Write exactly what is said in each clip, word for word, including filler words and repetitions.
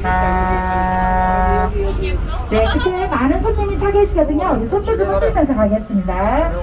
네, 그쪽에 많은 손님이 타 계시거든요. 우리 손도 좀 흔들면서 가겠습니다.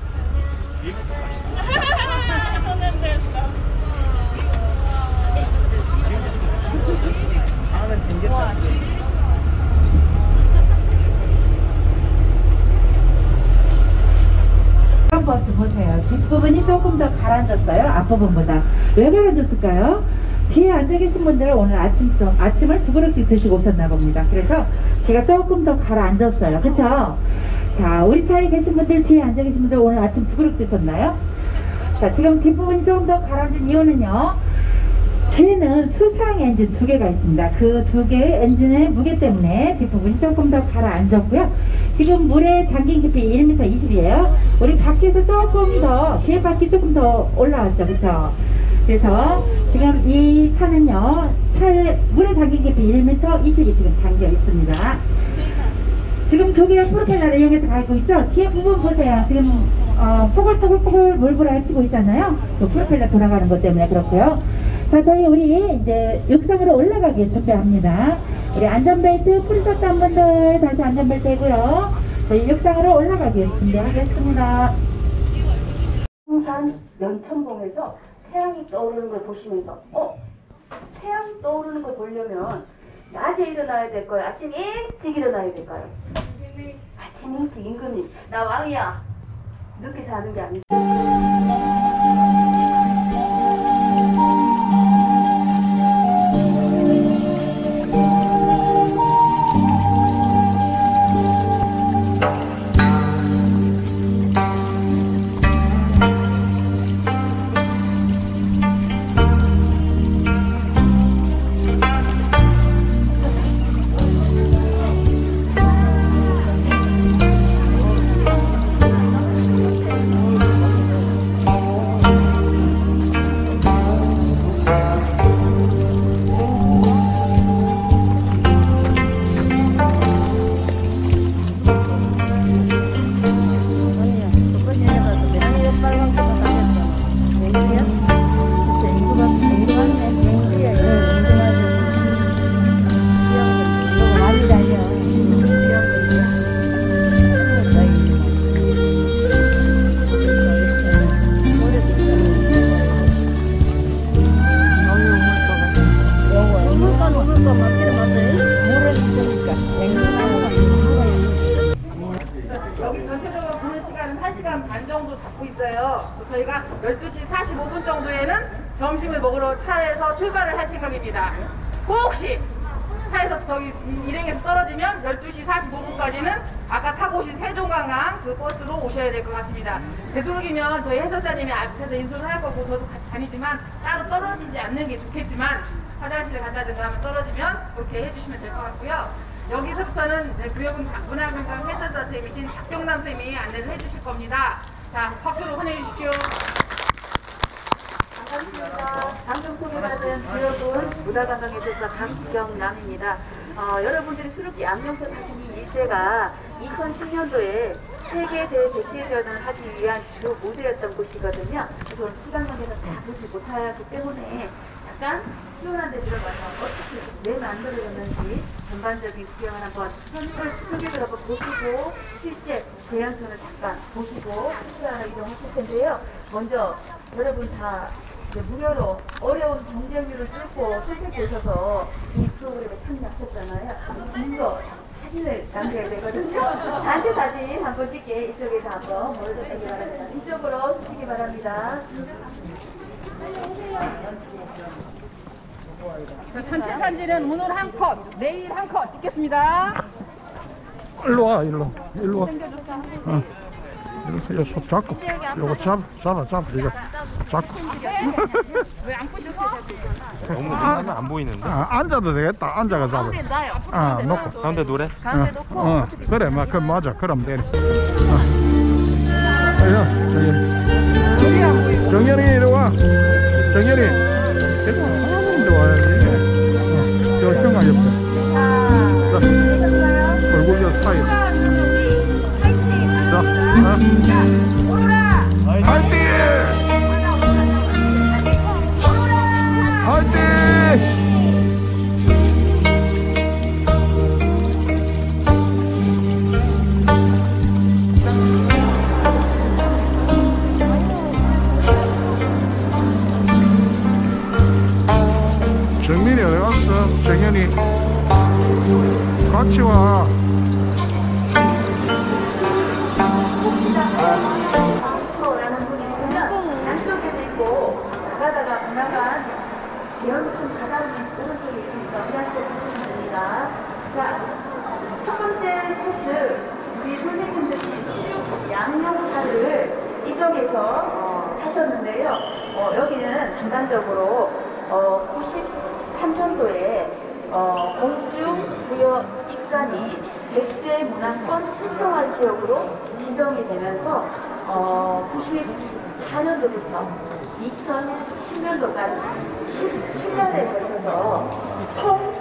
버스 보세요. 뒷부분이 조금 더 가라앉았어요. 앞부분보다. 왜 가라앉았을까요? 뒤에 앉아 계신 분들은 오늘 아침 좀 아침을 두 그릇씩 드시고 오셨나 봅니다. 그래서 뒤가 조금 더 가라앉았어요. 그쵸? 자, 우리 차에 계신 분들, 뒤에 앉아 계신 분들 오늘 아침 두 그릇 드셨나요? 자, 지금 뒷부분이 조금 더 가라앉은 이유는요. 뒤에는 수상 엔진 두 개가 있습니다. 그 두 개의 엔진의 무게 때문에 뒷부분이 조금 더 가라앉았고요. 지금 물의 잠긴 깊이 일 미터 이십이에요. 우리 밖에서 조금 더, 뒤에 바퀴 조금 더 올라왔죠. 그쵸? 그래서 지금 이 차는요, 차에 물의 잠긴 깊이 일 미터 이십이 지금 잠겨 있습니다. 지금 두 개의 프로펠러를 이용해서 가고 있죠? 뒤에 부분 보세요. 지금 어, 포글포글포글 물불알 치고 있잖아요. 그 프로펠러 돌아가는 것 때문에 그렇고요. 자, 저희 우리 이제 육상으로 올라가기 준비합니다. 우리 안전벨트 풀으셨던 분들 다시 안전벨트 해고요. 저희 육상으로 올라가기 준비하겠습니다. 항상 연천봉에서 태양이 떠오르는 걸 보시면서 어? 태양 떠오르는 걸 보려면 낮에 일어나야 될까요? 아침 일찍 일어나야 될까요? 아침 일찍 임금님 나 왕이야 늦게 자는 게 아니고 여기 전체적으로 보는 시간은 한 시간 반 정도 잡고 있어요. 저희가 열두 시 사십오 분 정도에는 점심을 먹으러 차에서 출발을 할 생각입니다. 혹시 차에서 저기 일행에서 떨어지면 열두 시 사십오 분까지는 아까 타고 오신 세종관광 그 버스로 오셔야 될 것 같습니다. 되도록이면 저희 해설사님이 앞에서 인솔을 할 거고 저도 같이 다니지만 따로 떨어지지 않는 게 좋겠지만 화장실에 간다든가 하면 떨어지면 그렇게 해주시면 될 것 같고요. 여기서부터는 구역은 문화관광 해설사 선생님이신 박경남 선생님이 안내를 해주실 겁니다. 자, 박수로 환영해 주십시오. 반갑습니다. 방금 소개받은 구역은 문화관광 해설사 박경남입니다. 어, 여러분들이 수록기 안녕서 타신 이 일대가 이천십 년도에 세계 대백제전을 하기 위한 주 무대였던 곳이거든요. 그래서 시간 관계상 다 보지 못하기 때문에 약간 시원한 데 들어가서 어떻게 왜 만들어졌는지 전반적인 구경을 한번 설계를 한번 보시고 실제 제안선을 잠깐 보시고 현장으로 이동하실 텐데요. 먼저 여러분 다 무료로 어려운 경쟁률을 뚫고 선택되셔서 이 프로그램에 참여하셨잖아요. 증거 사진을 남겨야 되거든요. 단체 사진 한번 찍게 이쪽에서 한번 모여주시기 바랍니다. 이쪽으로 주시기 바랍니다. 단체 사진은 오늘 한 컷, 내일 한 컷 찍겠습니다. 일로 와, 일로, 일로 와. 어. 이렇게 손 잡고, 요거 잡, 잡아, 잡아, 이거 잡고. 왜 안 pu셨어요? 너무 하면 안 보이는데. 아, 앉아도 되겠다. 앉아가 잡아. 가운데 놔요. 아, 놓고. 가운데 노래? 가운데 어, 놓고 어, 그래, 막, 그 맞아. 그럼 되네. 어. 야, 정연이. 정연이 이리 와. 정연이. 계속 하나만 와야지. 어, 저 형아 옆에. 자, 얼굴 저 사이. 자, 어. 오로라! 화이팅! 화이팅! 왔어, 정현이. 같이 와. 라는 분이 있으면 양쪽에도 있고 나가다가 지나간 재현촌 바다는 오른쪽에 있으니까 그다시에 가시면 됩니다. 자, 첫 번째 코스 우리 선생님들이 수육 양념차를 이쪽에서 어, 하셨는데요. 어, 여기는 전반적으로 어, 구십삼 년도에 어, 공주 부여 익산이 백제 문화권 특성화 지역으로 지정이 되면서 어, 구십사 년도부터 이천십 년도까지 십칠 년에 걸쳐서 총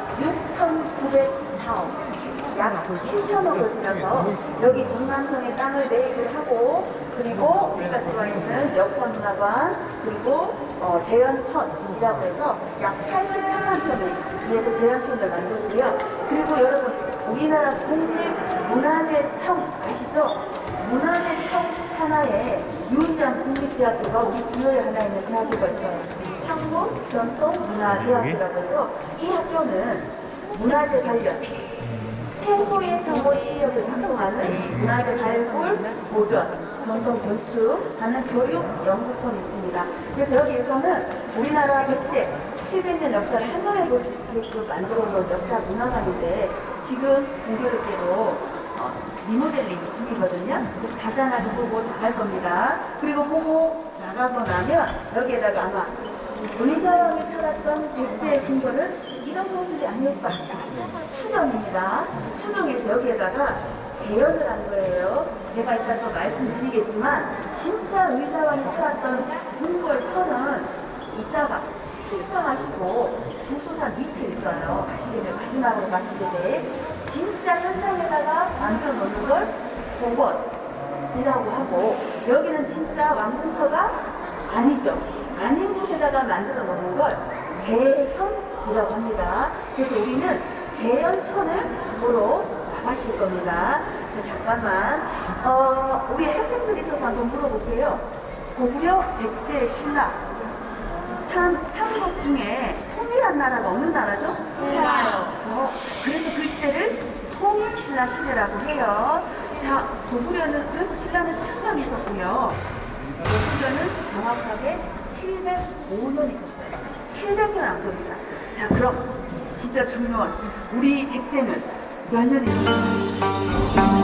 육천구백사억 약 칠천억을 들여서 여기 동남성에 땅을 매입을 하고 그리고 우리가 들어와 있는 역사문화관 그리고 어, 재현촌이라고 해서 약 팔십팔만 평을 위해서 재현촌을 만들고요. 그리고 여러분 우리나라 국립문화재청 아시죠? 문화재청 산하에 유은장 국립대학교가 우리 부여에 하나 있는 대학교가 있어요. 한국전통문화대학교라고 해서 이 학교는 문화재 관련 최소의 정보 인력을 작성하는 문화재 발굴, 보존, 전통 건축하는 교육 연구소이 있습니다. 그래서 여기에서는 우리나라 백제 칠백 년 역사를 해설해 볼 수 있게끔 만들어 놓은 역사 문화관인데 지금 공교롭게도 어, 리모델링 중이거든요. 그래서 다자나도 보고 나갈 겁니다. 그리고 보고 나가고 나면 여기에다가 아마 의자왕이 살았던 백제의 근거는 이런 모습이 아닐까. 추정입니다. 추정해서 여기에다가 재현을 한 거예요. 제가 이따 더 말씀드리겠지만 진짜 의자왕이 살았던 궁궐터는 이따가 식사하시고 구수산 밑에 있어요. 가시게 마지막으로 가시게 돼. 진짜 현장에다가 만들어 놓는 걸 복원이라고 하고 여기는 진짜 왕궁터가 아니죠. 아닌 곳에다가 만들어 놓는 걸 재현이라고 합니다. 그래서 우리는 재현촌을 보러 나가실 겁니다. 자, 잠깐만. 어, 우리 학생들이 있어서 한번 물어볼게요. 고구려 백제 신라 삼, 삼국 중에 통일한 나라가 없는 나라죠? 몰라요. 어, 그래서 그때를 통일신라 시대라고 해요. 자, 고구려는 그래서 신라는 천년 있었고요. 고구려는 정확하게 칠백오 년 있었어요. 칠백 년 안 됩니다. 자, 그럼 진짜 중요한 우리 백제는 몇 년 있었어요?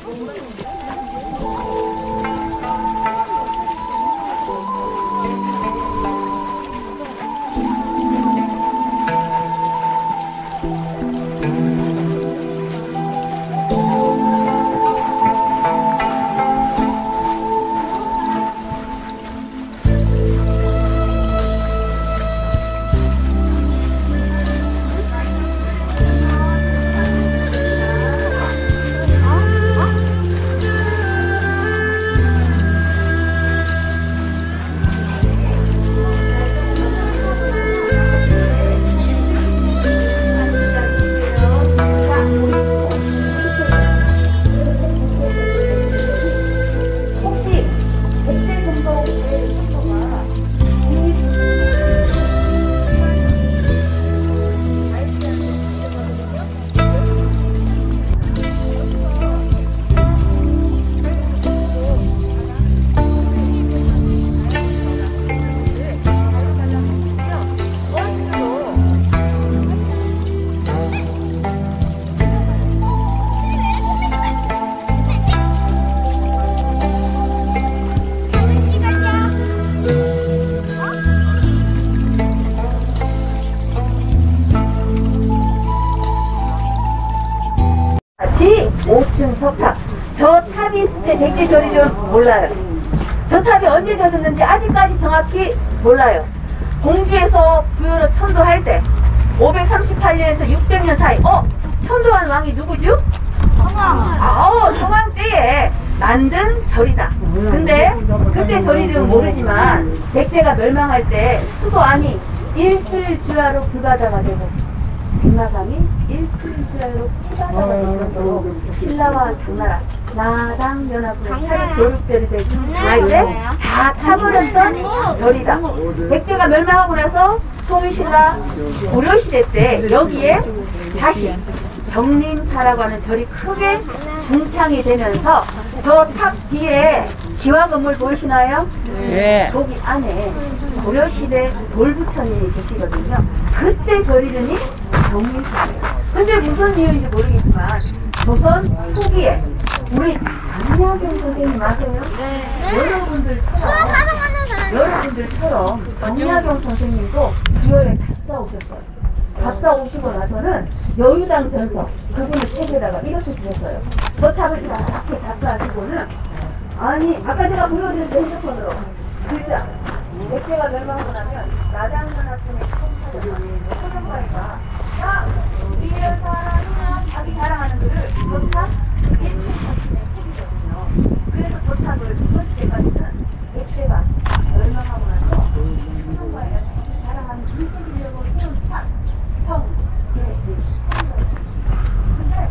오 층 석탑. 저 탑이 있을 때 백제 절이는 몰라요. 저 탑이 언제 져졌는지 아직까지 정확히 몰라요. 공주에서 부여로 천도할 때 오백삼십팔 년에서 육백 년 사이. 어? 천도한 왕이 누구죠? 성왕. 아, 어, 성왕 때에 만든 절이다. 근데 그때 절 이름은 모르지만 백제가 멸망할 때 수도 안이 일주일 주야로 불바다가 되고 백마강이 일주일 주야로 피바다가 될 정도로 신라와 당나라 나당 연합으로 살이 교육대를 되고 할때 다 타버렸던 절이다. 백제가 멸망하고 나서 소위신라 고려시대 때 여기에 다시 정림사라고 하는 절이 크게 중창이 되면서 저 탑 뒤에 기와 건물 보이시나요? 네. 거기 안에 고려시대 돌부처님이 계시거든요. 그때 절 이름이 정림사예요. 근데 무슨 이유인지 모르겠지만 조선 후기에 우리 장약용 선생님 아세요? 네. 여러분들처럼 여러분들처럼 장약용 선생님도 구월에 답사 오셨어요. 답사 오시고 나서는 여유당 전서 그분의 책에다가 이렇게 주셨어요. 저 탑을 이렇게 답사하시고는 아니 아까 제가 보여드린 핸드폰으로 글자 백제가 멸망하고 나면 나장연합군의 소정가이가 자 이런 사람은 자기 자랑하는 글을 저 탑 일 층 자신의 책이거든요. 그래서 저 탑을 두 번째 때까지는 백제가 멸망하고 나서 소정가이가 자기 자랑하는 글책이려고 세운 탑 성, 예, 근데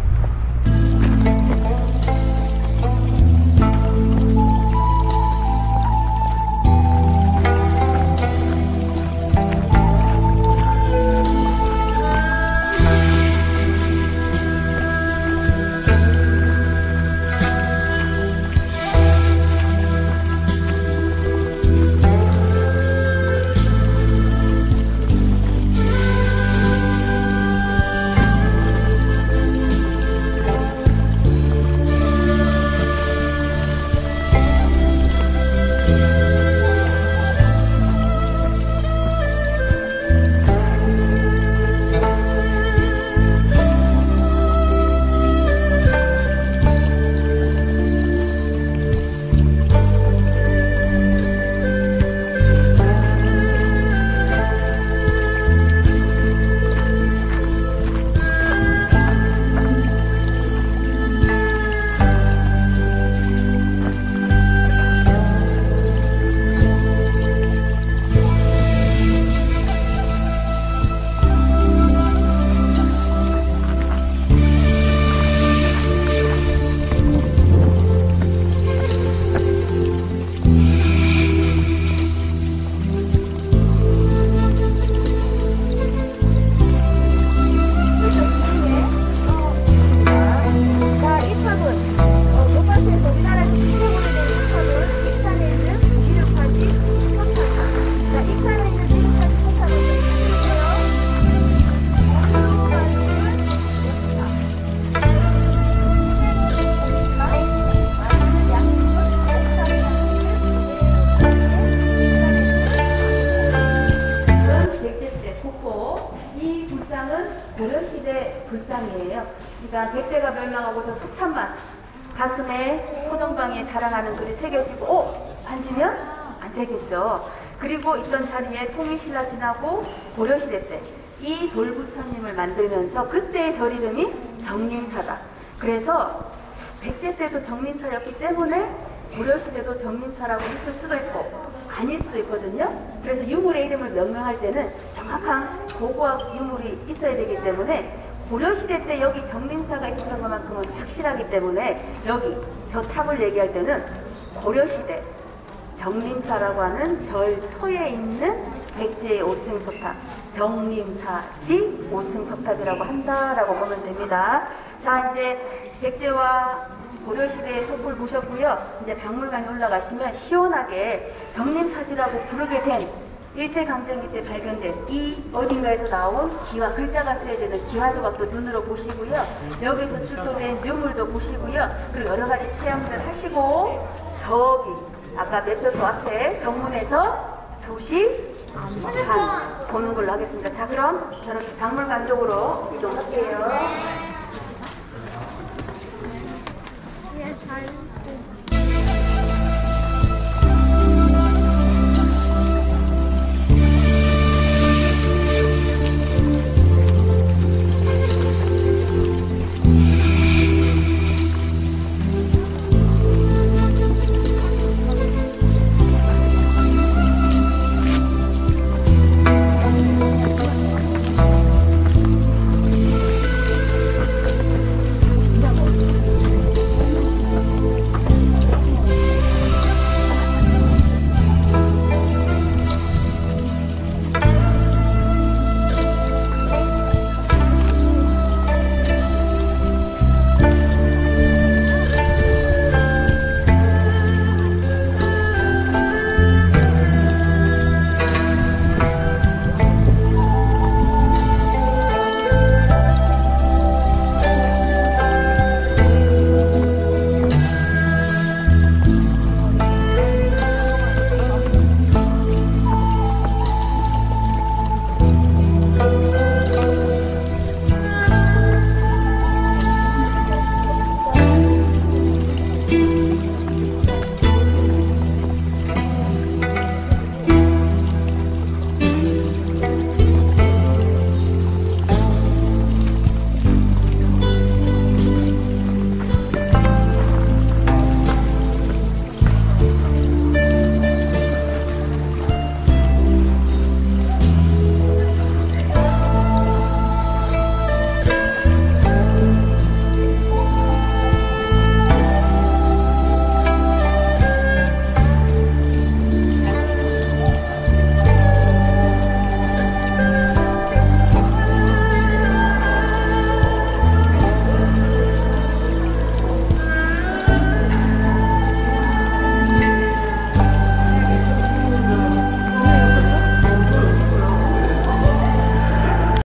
그러니까 백제가 멸망하고서 석탄만 가슴에 소정방에 자랑하는 글이 새겨지고 어? 만지면 안 되겠죠. 그리고 있던 자리에 통일신라 지나고 고려시대 때 이 돌부처님을 만들면서 그때의 절 이름이 정림사다. 그래서 백제 때도 정림사였기 때문에 고려시대도 정림사라고 했을 수도 있고 아닐 수도 있거든요. 그래서 유물의 이름을 명명할 때는 정확한 고고학 유물이 있어야 되기 때문에 고려시대 때 여기 정림사가 있었던 것만큼은 확실하기 때문에 여기 저 탑을 얘기할 때는 고려시대 정림사라고 하는 절터에 있는 백제의 오 층 석탑 정림사지 오 층 석탑이라고 한다라고 보면 됩니다. 자, 이제 백제와 고려시대의 석굴 보셨고요. 이제 박물관에 올라가시면 시원하게 정림사지라고 부르게 된 일제강점기 때 발견된 이 어딘가에서 나온 기와, 글자가 쓰여져 있는 기와 조각도 눈으로 보시고요. 여기서 출토된 유물도 보시고요. 그리고 여러 가지 체험들 하시고 저기 아까 매표소 앞에 정문에서 두 시 반 보는 걸로 하겠습니다. 자, 그럼 저는 박물관 쪽으로 이동할게요. Yes, I